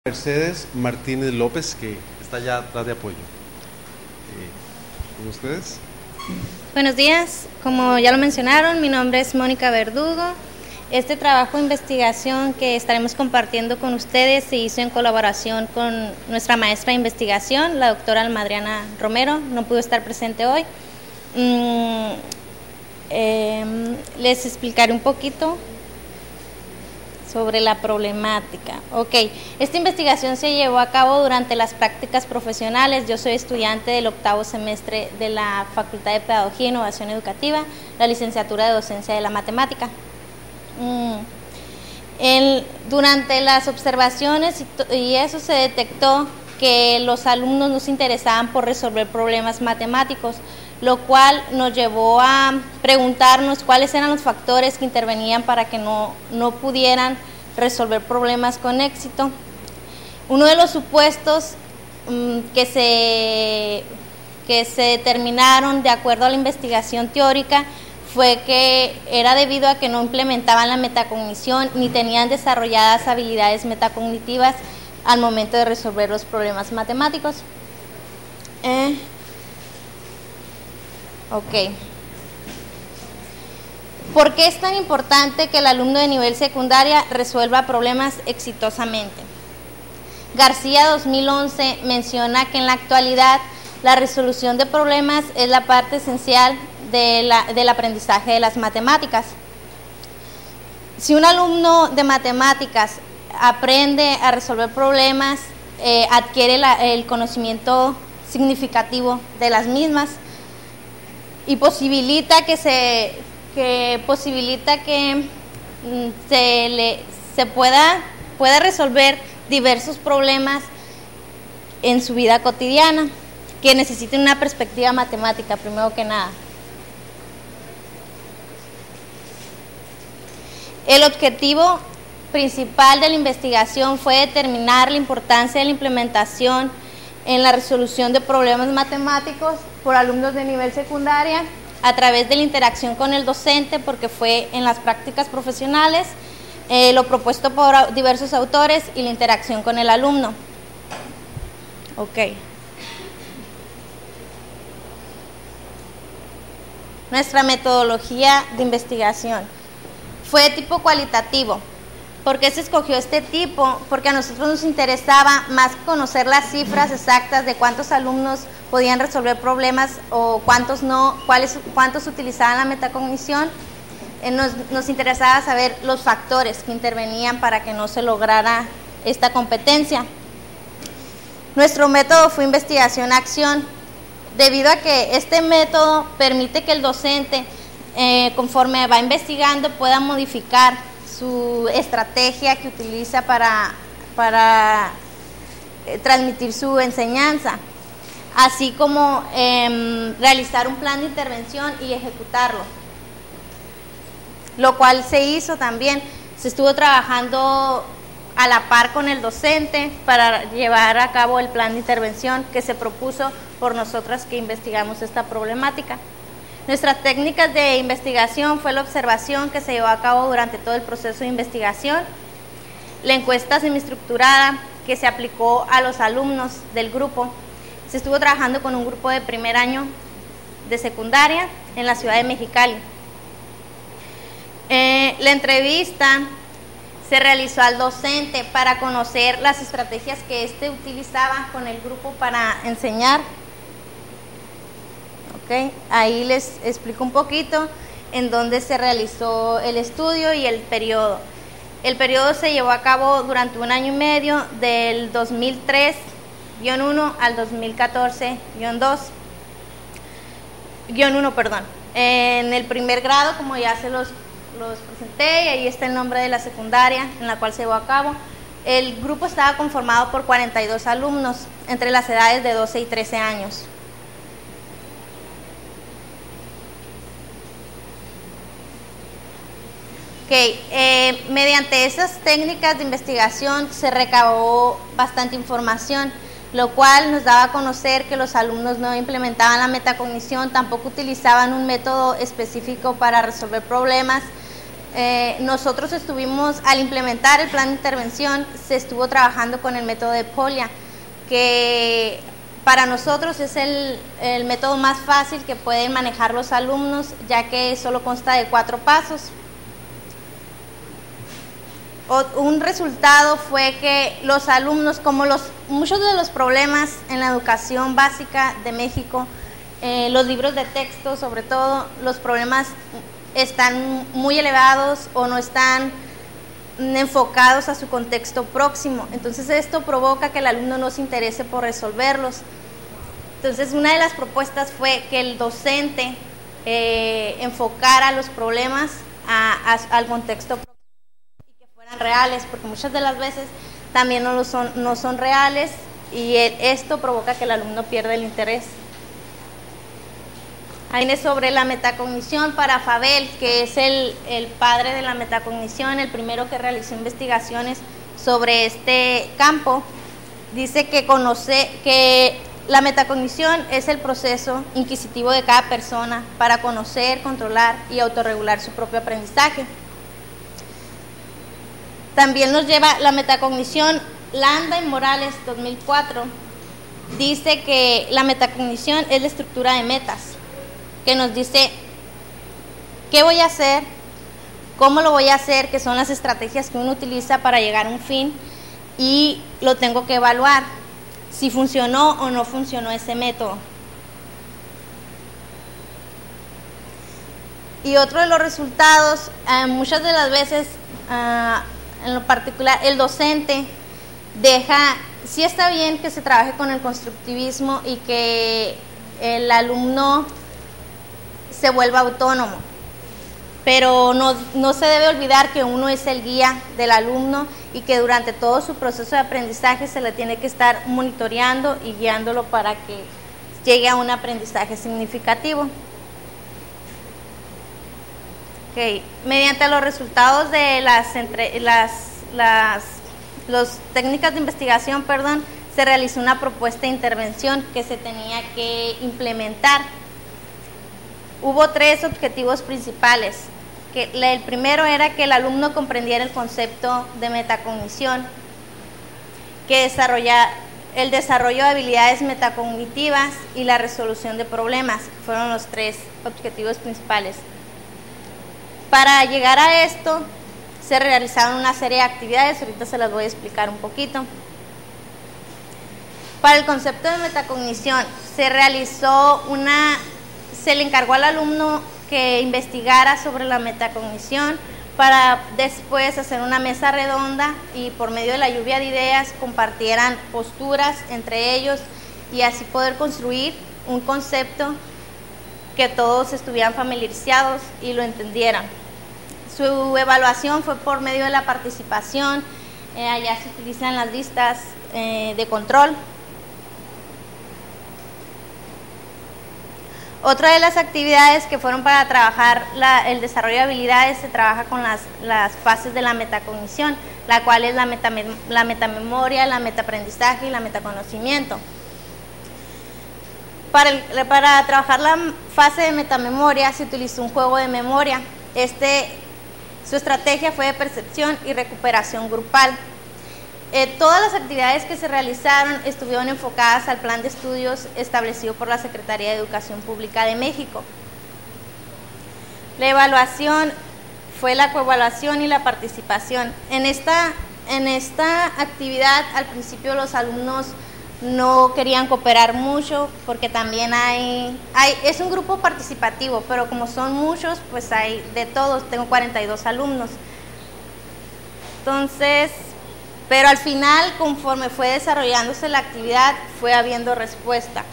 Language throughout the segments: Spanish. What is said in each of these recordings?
Mercedes Martínez López, que está allá atrás de apoyo. ¿Con ustedes? Buenos días, como ya lo mencionaron, mi nombre es Mónica Verdugo. Este trabajo de investigación que estaremos compartiendo con ustedes se hizo en colaboración con nuestra maestra de investigación, la doctora Almadriana Romero. No pudo estar presente hoy. Les explicaré un poquito sobre la problemática. Ok, esta investigación se llevó a cabo durante las prácticas profesionales. Yo soy estudiante del 8º semestre de la Facultad de Pedagogía e Innovación Educativa, la licenciatura de Docencia de la Matemática. Durante las observaciones y eso se detectó que los alumnos no se interesaban por resolver problemas matemáticos, lo cual nos llevó a preguntarnos cuáles eran los factores que intervenían para que no pudieran resolver problemas con éxito. Uno de los supuestos que se determinaron de acuerdo a la investigación teórica fue que era debido a que no implementaban la metacognición ni tenían desarrolladas habilidades metacognitivas al momento de resolver los problemas matemáticos. Ok. ¿Por qué es tan importante que el alumno de nivel secundaria resuelva problemas exitosamente? García 2011 menciona que en la actualidad la resolución de problemas es la parte esencial del aprendizaje de las matemáticas. Si un alumno de matemáticas aprende a resolver problemas, adquiere el conocimiento significativo de las mismas y posibilita que se pueda resolver diversos problemas en su vida cotidiana que necesiten una perspectiva matemática primero que nada. El objetivo principal de la investigación fue determinar la importancia de la implementación en la resolución de problemas matemáticos por alumnos de nivel secundaria a través de la interacción con el docente, porque fue en las prácticas profesionales, lo propuesto por diversos autores y la interacción con el alumno. Ok. Nuestra metodología de investigación fue de tipo cualitativo. ¿Por qué se escogió este tipo? Porque a nosotros nos interesaba más conocer las cifras exactas de cuántos alumnos podían resolver problemas o cuántos no, cuántos utilizaban la metacognición. Nos interesaba saber los factores que intervenían para que no se lograra esta competencia. Nuestro método fue investigación-acción, debido a que este método permite que el docente, conforme va investigando, pueda modificar su estrategia que utiliza para transmitir su enseñanza, así como realizar un plan de intervención y ejecutarlo, lo cual se hizo también. Se estuvo trabajando a la par con el docente para llevar a cabo el plan de intervención que se propuso por nosotras que investigamos esta problemática. Nuestras técnicas de investigación fue la observación que se llevó a cabo durante todo el proceso de investigación, la encuesta semiestructurada que se aplicó a los alumnos del grupo. Se estuvo trabajando con un grupo de primer año de secundaria en la ciudad de Mexicali. La entrevista se realizó al docente para conocer las estrategias que éste utilizaba con el grupo para enseñar. Okay. Ahí les explico un poquito en dónde se realizó el estudio y el periodo. El periodo se llevó a cabo durante 1 año y medio, del 2003-1 al 2014-1, perdón. En el primer grado, como ya se los presenté, y ahí está el nombre de la secundaria en la cual se llevó a cabo. El grupo estaba conformado por 42 alumnos entre las edades de 12 y 13 años. Mediante esas técnicas de investigación se recabó bastante información, lo cual nos daba a conocer que los alumnos no implementaban la metacognición, tampoco utilizaban un método específico para resolver problemas, nosotros estuvimos, al implementar el plan de intervención, se estuvo trabajando con el método de Polya, que para nosotros es el método más fácil que pueden manejar los alumnos, ya que solo consta de 4 pasos. Un resultado fue que los alumnos, como muchos de los problemas en la educación básica de México, los libros de texto sobre todo, los problemas están muy elevados o no están enfocados a su contexto próximo. Entonces esto provoca que el alumno no se interese por resolverlos. Entonces una de las propuestas fue que el docente enfocara los problemas al contexto próximo y que fueran reales, porque muchas de las veces también no son reales, y esto provoca que el alumno pierda el interés. Ahí viene sobre la metacognición para Fabel, que es el padre de la metacognición, el primero que realizó investigaciones sobre este campo. Dice que la metacognición es el proceso inquisitivo de cada persona para conocer, controlar y autorregular su propio aprendizaje. También nos lleva la metacognición, Landa y Morales, 2004, dice que la metacognición es la estructura de metas, que nos dice qué voy a hacer, cómo lo voy a hacer, que son las estrategias que uno utiliza para llegar a un fin, y lo tengo que evaluar, si funcionó o no funcionó ese método. Y otro de los resultados, muchas de las veces, en lo particular, el docente sí está bien que se trabaje con el constructivismo y que el alumno se vuelva autónomo, pero no se debe olvidar que uno es el guía del alumno y que durante todo su proceso de aprendizaje se le tiene que estar monitoreando y guiándolo para que llegue a un aprendizaje significativo. Okay. Mediante los resultados de las técnicas de investigación, se realizó una propuesta de intervención que se tenía que implementar. Hubo 3 objetivos principales. El primero era que el alumno comprendiera el concepto de metacognición, que el desarrollo de habilidades metacognitivas y la resolución de problemas. Fueron los 3 objetivos principales. Para llegar a esto, se realizaron una serie de actividades, ahorita se las voy a explicar un poquito. Para el concepto de metacognición, se le encargó al alumno que investigara sobre la metacognición para después hacer una mesa redonda y por medio de la lluvia de ideas compartieran posturas entre ellos y así poder construir un concepto que todos estuvieran familiarizados y lo entendieran. Su evaluación fue por medio de la participación, allá se utilizan las listas de control. Otra de las actividades que fueron para trabajar el desarrollo de habilidades, se trabaja con las fases de la metacognición, la cual es la metamemoria, la metaaprendizaje y la metaconocimiento. Para trabajar la fase de metamemoria se utilizó un juego de memoria. Su estrategia fue de percepción y recuperación grupal. Todas las actividades que se realizaron estuvieron enfocadas al plan de estudios establecido por la Secretaría de Educación Pública de México. La evaluación fue la coevaluación y la participación. En esta actividad, al principio los alumnos no querían cooperar mucho porque también es un grupo participativo, pero como son muchos, pues hay de todos. Tengo 42 alumnos. Entonces, pero al final, conforme fue desarrollándose la actividad, fue habiendo respuesta.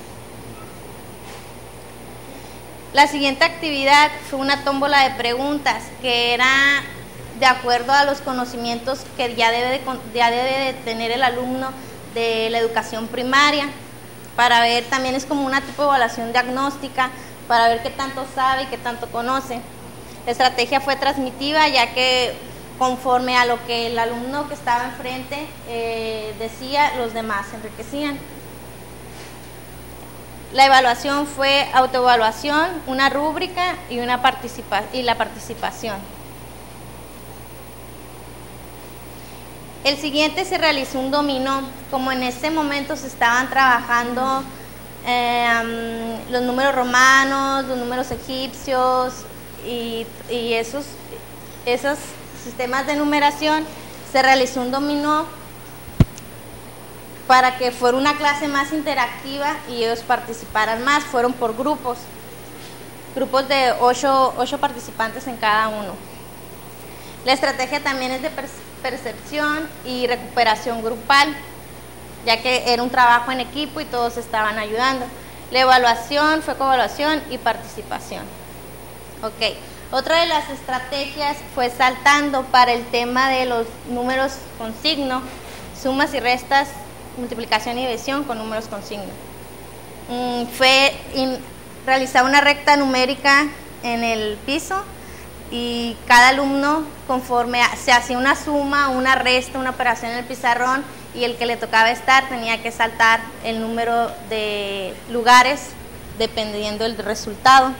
La siguiente actividad fue una tómbola de preguntas que era de acuerdo a los conocimientos que ya debe de tener el alumno de la educación primaria, para ver, también es como una tipo de evaluación diagnóstica, para ver qué tanto sabe y qué tanto conoce. La estrategia fue transmitiva, ya que conforme a lo que el alumno que estaba enfrente decía, los demás se enriquecían. La evaluación fue autoevaluación, una rúbrica y la participación. El siguiente se realizó un dominó, como en ese momento se estaban trabajando los números romanos, los números egipcios y esos sistemas de numeración. Se realizó un dominó para que fuera una clase más interactiva y ellos participaran más. Fueron por grupos de 8 participantes en cada uno. La estrategia también es de percepción y recuperación grupal, ya que era un trabajo en equipo y todos estaban ayudando. La evaluación fue coevaluación y participación. Ok. Otra de las estrategias fue saltando para el tema de los números con signo, sumas y restas, multiplicación y división con números con signo. Fue realizar una recta numérica en el piso y cada alumno, conforme se hacía una suma, una resta, una operación en el pizarrón, y el que le tocaba estar tenía que saltar el número de lugares dependiendo del resultado.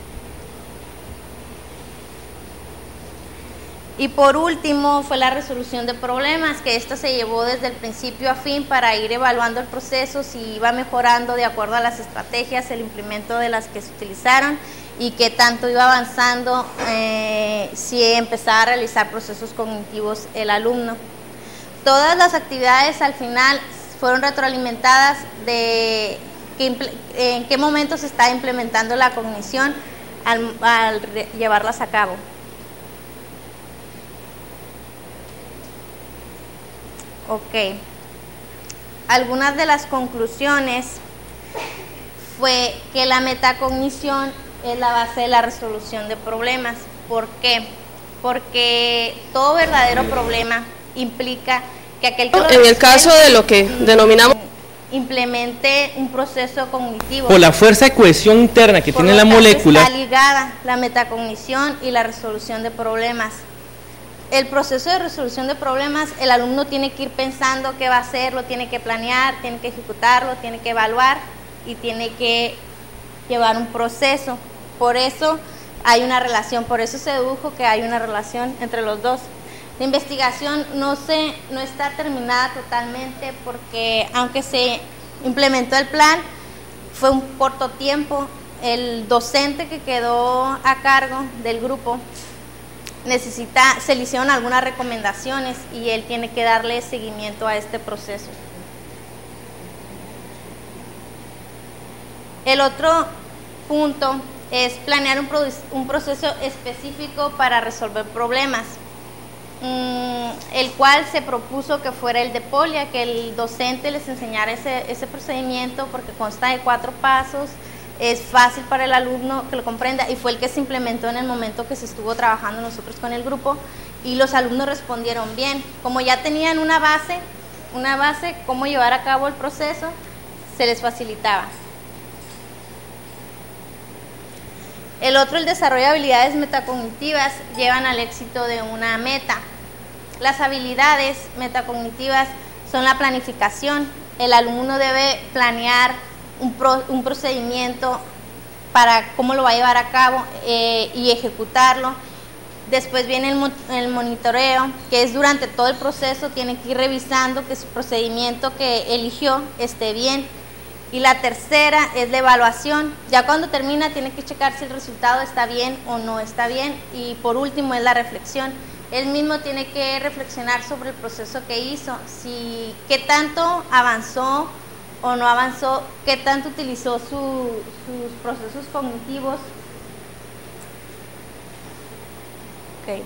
Y por último fue la resolución de problemas, que esto se llevó desde el principio a fin para ir evaluando el proceso, si iba mejorando de acuerdo a las estrategias, el implemento de las que se utilizaron y qué tanto iba avanzando, si empezaba a realizar procesos cognitivos el alumno. Todas las actividades al final fueron retroalimentadas de en qué momento se está implementando la cognición al llevarlas a cabo. Ok. Algunas de las conclusiones fue que la metacognición es la base de la resolución de problemas. ¿Por qué? Porque todo verdadero problema implica que aquel que en el caso de lo que denominamos implemente un proceso cognitivo. Por la fuerza de cohesión interna que tiene la molécula. Está ligada la metacognición y la resolución de problemas. El proceso de resolución de problemas, el alumno tiene que ir pensando qué va a hacer, lo tiene que planear, tiene que ejecutarlo, tiene que evaluar y tiene que llevar un proceso. Por eso hay una relación, por eso se dedujo que hay una relación entre los dos. La investigación no está terminada totalmente porque aunque se implementó el plan, fue un corto tiempo. El docente que quedó a cargo del grupo se le hicieron algunas recomendaciones y él tiene que darle seguimiento a este proceso. El otro punto es planear un proceso específico para resolver problemas, el cual se propuso que fuera el de Polia, que el docente les enseñara ese procedimiento porque consta de 4 pasos. Es fácil para el alumno que lo comprenda y fue el que se implementó en el momento que se estuvo trabajando nosotros con el grupo y los alumnos respondieron bien. Como ya tenían una base, cómo llevar a cabo el proceso, se les facilitaba. El otro, el desarrollo de habilidades metacognitivas llevan al éxito de una meta. Las habilidades metacognitivas son la planificación. El alumno debe planear un procedimiento para cómo lo va a llevar a cabo y ejecutarlo. Después viene el monitoreo, que es durante todo el proceso, tiene que ir revisando que su procedimiento que eligió esté bien. Y la tercera es la evaluación. Ya cuando termina tiene que checar si el resultado está bien o no está bien. Y por último es la reflexión. Él mismo tiene que reflexionar sobre el proceso que hizo, qué tanto avanzó o no avanzó, qué tanto utilizó sus procesos cognitivos. Okay.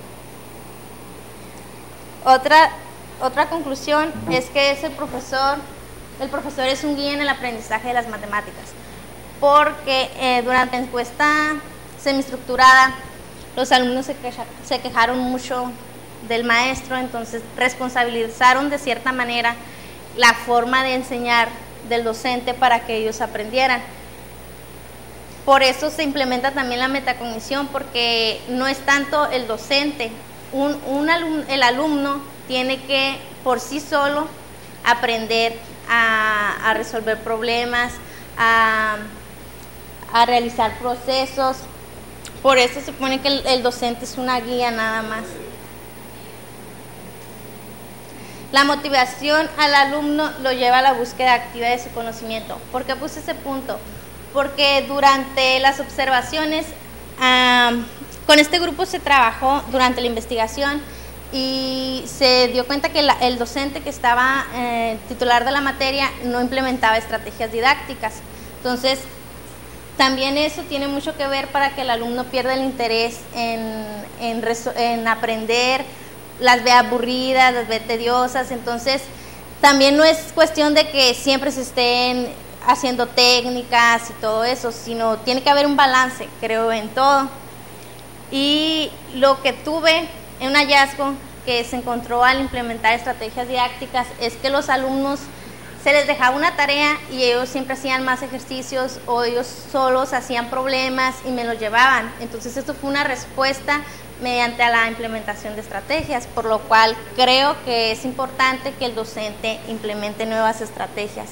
Otra conclusión es que el profesor es un guía en el aprendizaje de las matemáticas, porque durante la encuesta semiestructurada los alumnos se quejaron mucho del maestro, entonces responsabilizaron de cierta manera la forma de enseñar del docente para que ellos aprendieran. Por eso se implementa también la metacognición, porque no es tanto el docente, el alumno tiene que por sí solo aprender a resolver problemas, a realizar procesos. Por eso se supone que el docente es una guía nada más. La motivación al alumno lo lleva a la búsqueda activa de su conocimiento. ¿Por qué puse ese punto? Porque durante las observaciones, con este grupo se trabajó durante la investigación y se dio cuenta que el docente que estaba titular de la materia no implementaba estrategias didácticas. Entonces, también eso tiene mucho que ver para que el alumno pierda el interés en aprender, las ve aburridas, las ve tediosas. Entonces, también no es cuestión de que siempre se estén haciendo técnicas y todo eso, sino tiene que haber un balance, creo, en todo. Y lo que tuve en un hallazgo que se encontró al implementar estrategias didácticas es que los alumnos se les dejaba una tarea y ellos siempre hacían más ejercicios o ellos solos hacían problemas y me los llevaban. Entonces esto fue una respuesta mediante a la implementación de estrategias, por lo cual creo que es importante que el docente implemente nuevas estrategias.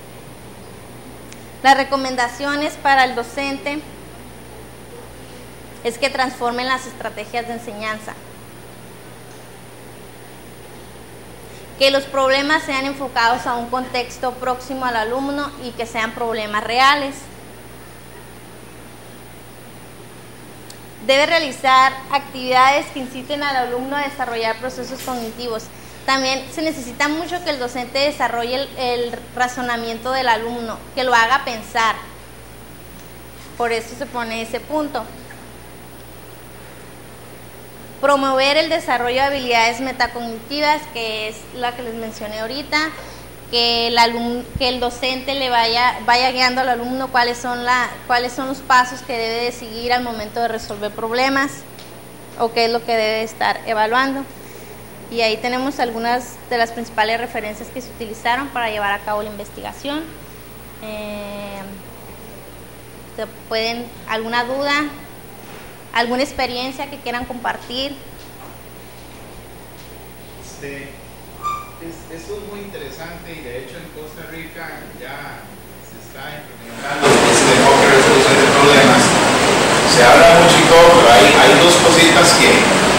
Las recomendaciones para el docente es que transformen las estrategias de enseñanza, que los problemas sean enfocados a un contexto próximo al alumno y que sean problemas reales. Debe realizar actividades que inciten al alumno a desarrollar procesos cognitivos. También se necesita mucho que el docente desarrolle el razonamiento del alumno, que lo haga pensar. Por eso se pone ese punto. Promover el desarrollo de habilidades metacognitivas, que es la que les mencioné ahorita, que el docente le vaya guiando al alumno cuáles son los pasos que debe de seguir al momento de resolver problemas o qué es lo que debe de estar evaluando. Y ahí tenemos algunas de las principales referencias que se utilizaron para llevar a cabo la investigación. ¿Alguna duda? ¿Alguna experiencia que quieran compartir? Esto es muy interesante y de hecho en Costa Rica ya se está implementando este enfoque de resolución de problemas. Se habla mucho y todo, pero hay dos cositas que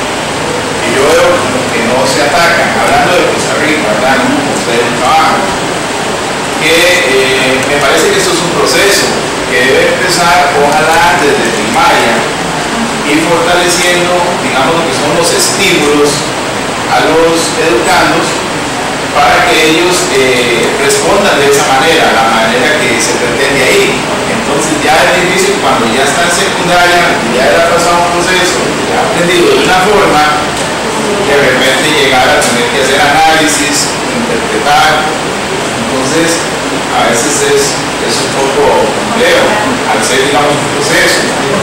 yo veo que no se atacan. Hablando de Costa Rica, hablando del trabajo, que me parece que esto es un proceso que debe empezar, ojalá desde primaria, ir fortaleciendo, digamos, lo que son los estímulos a los educandos para que ellos respondan de esa manera, la manera que se pretende ahí. Entonces ya es difícil cuando ya está en secundaria, ya ha pasado un proceso, ya ha aprendido de una forma, de repente llegar a tener que hacer análisis, interpretar. Entonces a veces es un poco complejo al ser, digamos, un proceso.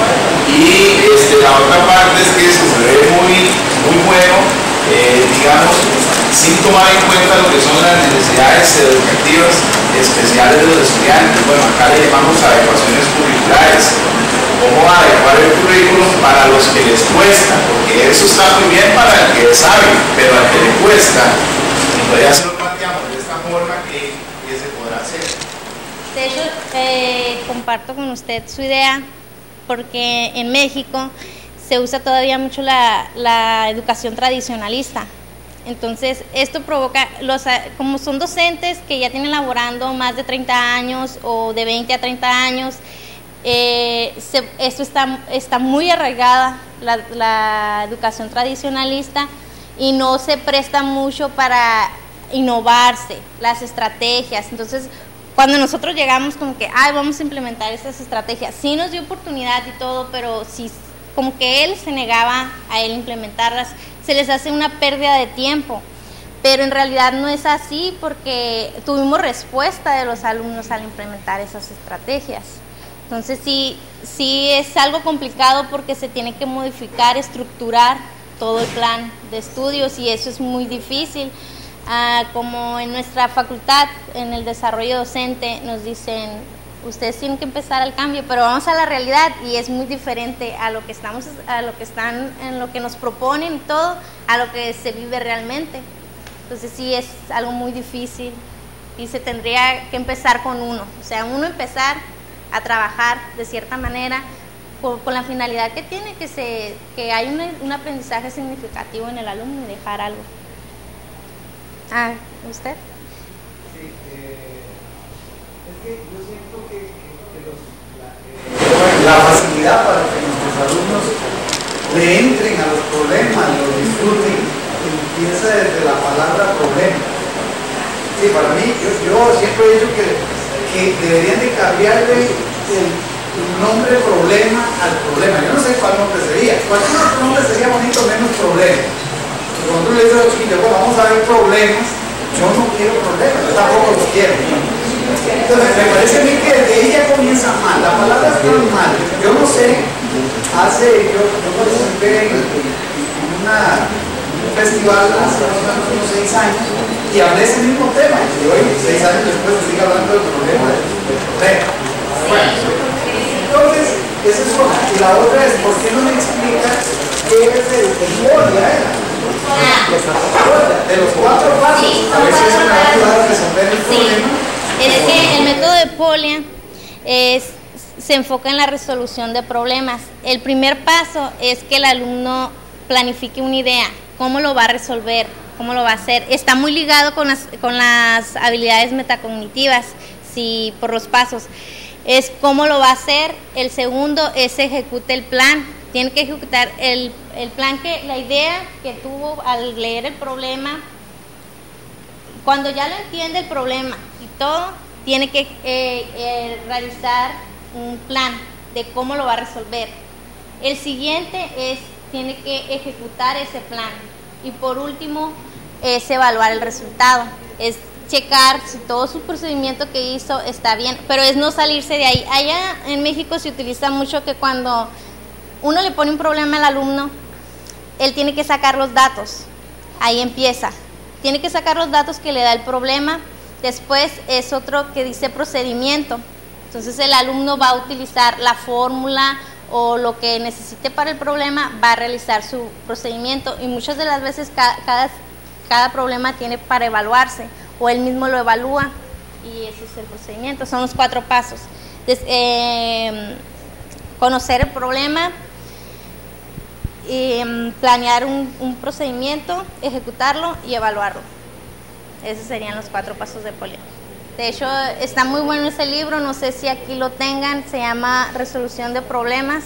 Y la otra parte es que eso se ve muy bueno, digamos, sin tomar en cuenta lo que son las necesidades educativas especiales de los estudiantes. Bueno, acá le llamamos adecuaciones curriculares. Cómo adecuar el currículum para los que les cuesta, porque eso está muy bien para el que sabe, pero al que le cuesta, entonces ya se lo planteamos de esta forma que se podrá hacer. De hecho, comparto con usted su idea, porque en México se usa todavía mucho la educación tradicionalista. Entonces, esto provoca, como son docentes que ya tienen laborando más de 30 años o de 20 a 30 años, esto está muy arraigada, la educación tradicionalista, y no se presta mucho para innovarse las estrategias. Entonces, cuando nosotros llegamos como que, vamos a implementar estas estrategias, sí nos dio oportunidad y todo, pero sí, como que él se negaba a él implementarlas, se les hace una pérdida de tiempo. Pero en realidad no es así, porque tuvimos respuesta de los alumnos al implementar esas estrategias. Entonces sí es algo complicado porque se tiene que modificar, estructurar todo el plan de estudios, y eso es muy difícil. Como en nuestra facultad, en el desarrollo docente, nos dicen, ustedes tienen que empezar el cambio, pero vamos a la realidad y es muy diferente a lo que en lo que nos proponen y todo, a lo que se vive realmente. Entonces sí es algo muy difícil y se tendría que empezar con uno, o sea, empezar a trabajar de cierta manera con la finalidad que tiene, que hay un aprendizaje significativo en el alumno y dejar algo. ¿Usted? Sí, es que yo siento que la facilidad para que nuestros alumnos le entren a los problemas, los disfruten, empieza desde la palabra problema. Sí, para mí, yo siempre he dicho que deberían de cambiarle el nombre problema al problema. Yo no sé cuál nombre sería. Cualquier otro nombre sería bonito, menos problema. Cuando le digo a los chiquillos, bueno, vamos a ver problemas, yo no quiero problemas, yo tampoco los quiero. Entonces, me parece a mí que desde ahí ya comienza mal. La palabra es mal. Yo no sé, yo participé en un festival hace unos 6 años y hablé ese mismo tema. Y hoy, 6 años después, sigo hablando del problema del problema. Bueno, entonces, esa es una. Y la otra es, ¿por qué no me explica qué es el POLIA? De los 4 pasos, a ver si eso me va a ayudar a resolver el problema. Es que el método de POLIA se enfoca en la resolución de problemas. El primer paso es que el alumno planifique una idea, cómo lo va a resolver, cómo lo va a hacer. Está muy ligado con las habilidades metacognitivas, sí, por los pasos. Es cómo lo va a hacer. El segundo es ejecute el plan. Tiene que ejecutar el plan, la idea que tuvo al leer el problema. Cuando ya lo entiende el problema y todo, tiene que realizar un plan de cómo lo va a resolver. El siguiente tiene que ejecutar ese plan. Y por último, es evaluar el resultado. Es checar si todo su procedimiento que hizo está bien, pero es no salirse de ahí. Allá en México se utiliza mucho que cuando uno le pone un problema al alumno, él tiene que sacar los datos. Ahí empieza. Tiene que sacar los datos que le da el problema. Después es otro que dice procedimiento. Entonces el alumno va a utilizar la fórmula o lo que necesite para el problema, va a realizar su procedimiento. Y muchas de las veces cada problema tiene para evaluarse o él mismo lo evalúa. Y ese es el procedimiento. Son los 4 pasos. Conocer el problema, planear un procedimiento, ejecutarlo y evaluarlo. Esos serían los 4 pasos de POLIA. De hecho, está muy bueno ese libro, no sé si aquí lo tengan, se llama Resolución de Problemas,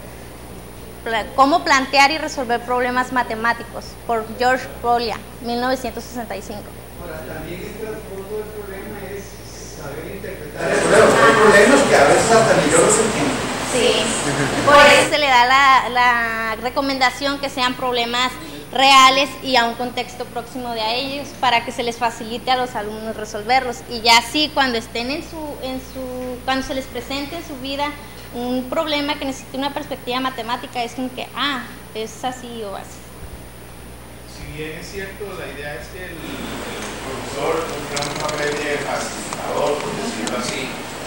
cómo plantear y resolver problemas matemáticos, por George POLIA, 1965. Ahora, también el trasfondo del problema es saber interpretar el problema. Hay problemas que a veces hasta ni yo los entiendo. Sí, por eso se le da la recomendación que sean problemas reales y a un contexto próximo de a ellos para que se les facilite a los alumnos resolverlos. Y ya así cuando estén cuando se les presente en su vida un problema que necesite una perspectiva matemática, es como que, es así o así. Si bien es cierto, la idea es que el profesor tenga un papel de facilitador, por decirlo así.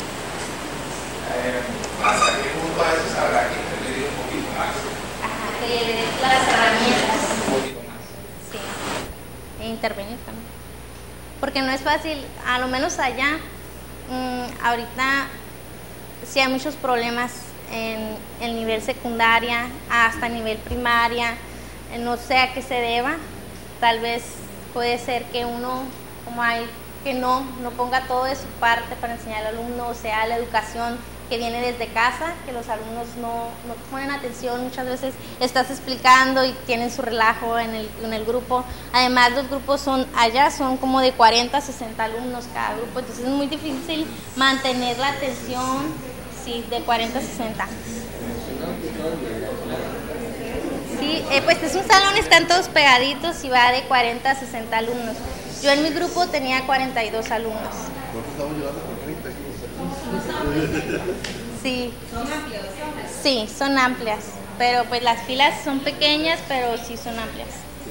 Hasta qué punto a veces habrá que intervenir un poquito más. Que le dé las herramientas. Un poquito más. Sí, e intervenir también. Porque no es fácil, a lo menos allá, ahorita sí hay muchos problemas en el nivel secundaria, hasta nivel primaria. No sé a qué se deba. Tal vez puede ser que uno, como hay que no ponga todo de su parte para enseñar al alumno, o sea, la educación que viene desde casa, que los alumnos no ponen atención, muchas veces estás explicando y tienen su relajo en el grupo. Además, los grupos son como de 40 a 60 alumnos cada grupo, entonces es muy difícil mantener la atención, sí, de 40 a 60. Sí, pues es un salón, están todos pegaditos y va de 40 a 60 alumnos. Yo en mi grupo tenía 42 alumnos. Sí. ¿Son amplias? Sí, son amplias, pero pues las filas son pequeñas, pero sí son amplias.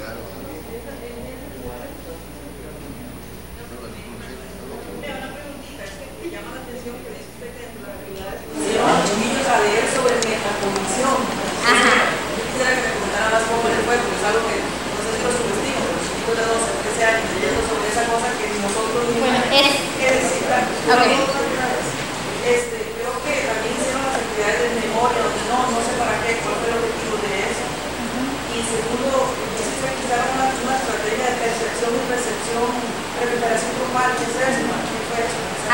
Los niños a leer sobre metacognición. Quisiera que me contara más cómo les fue, porque es algo que no sé si lo subestimo, pero los chicos de 12, 13 años leyendo sobre esa cosa que nosotros mismos creo que también hicieron las actividades de memoria, donde no sé para qué, cuál fue el objetivo de eso. Y segundo, no sé si practicaron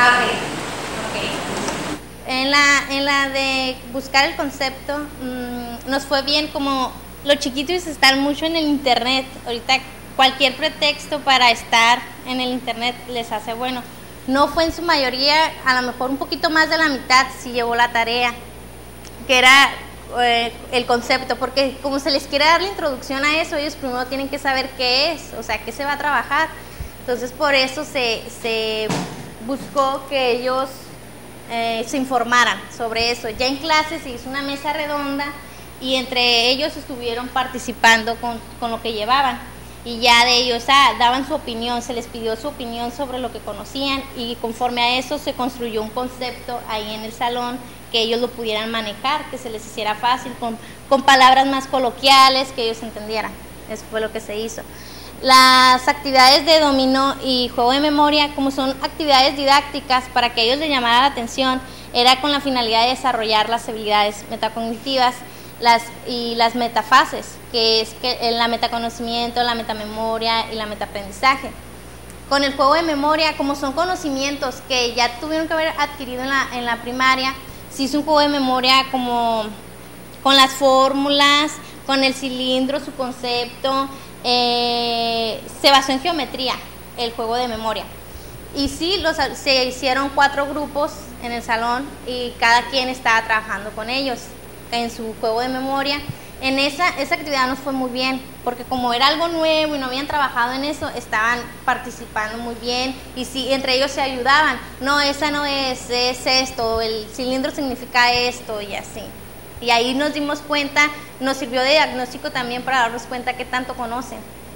En la de buscar el concepto, nos fue bien. Como los chiquitos están mucho en el internet, ahorita cualquier pretexto para estar en el internet les hace bueno. No fue en su mayoría, a lo mejor un poquito más de la mitad sí llevó la tarea, que era el concepto, porque como se les quiere dar la introducción a eso, ellos primero tienen que saber qué es, o sea, qué se va a trabajar. Entonces por eso se buscó que ellos se informaran sobre eso. Ya en clase se hizo una mesa redonda y entre ellos estuvieron participando con lo que llevaban, y ya de ellos daban su opinión, se les pidió su opinión sobre lo que conocían, y conforme a eso se construyó un concepto ahí en el salón que ellos lo pudieran manejar, que se les hiciera fácil, con palabras más coloquiales, que ellos entendieran. Eso fue lo que se hizo. Las actividades de dominó y juego de memoria, como son actividades didácticas para que ellos les llamara la atención, era con la finalidad de desarrollar las habilidades metacognitivas y las metafases, que es la metaconocimiento, la metamemoria y la metaaprendizaje. Con el juego de memoria, como son conocimientos que ya tuvieron que haber adquirido en la primaria, se hizo un juego de memoria como con las fórmulas, con el cilindro, su concepto. Se basó en geometría el juego de memoria. Y sí, se hicieron 4 grupos en el salón y cada quien estaba trabajando con ellos en su juego de memoria. En esa actividad nos fue muy bien, porque como era algo nuevo y no habían trabajado en eso, estaban participando muy bien, y sí, entre ellos se ayudaban. No, esa no es esto, el cilindro significa esto, y así. Y ahí nos dimos cuenta, nos sirvió de diagnóstico también para darnos cuenta qué tanto conocen.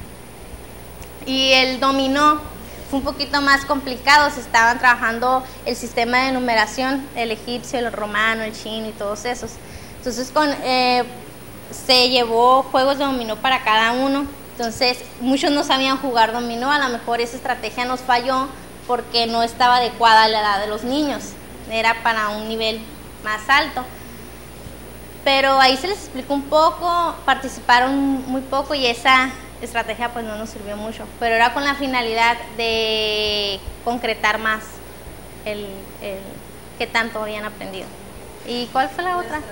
Y el dominó fue un poquito más complicado, se estaban trabajando el sistema de numeración, el egipcio, el romano, el chino y todos esos. Entonces se llevó juegos de dominó para cada uno. Entonces muchos no sabían jugar dominó, a lo mejor esa estrategia nos falló porque no estaba adecuada a la edad de los niños, era para un nivel más alto. Pero ahí se les explicó un poco, participaron muy poco y esa estrategia pues no nos sirvió mucho, pero era con la finalidad de concretar más el qué tanto habían aprendido. ¿Y cuál fue la otra?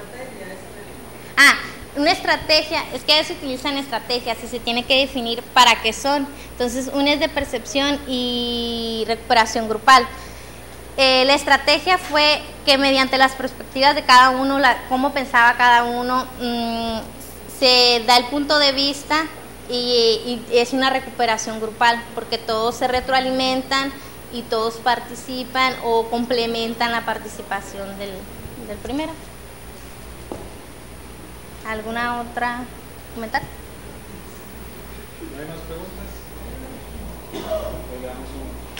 Una estrategia, es que se utilizan estrategias y se tiene que definir para qué son. Entonces, una es de percepción y recuperación grupal. La estrategia fue que mediante las perspectivas de cada uno, cómo pensaba cada uno, se da el punto de vista y es una recuperación grupal, porque todos se retroalimentan y todos participan o complementan la participación del primero. ¿Alguna otra comentario? ¿No hay más preguntas?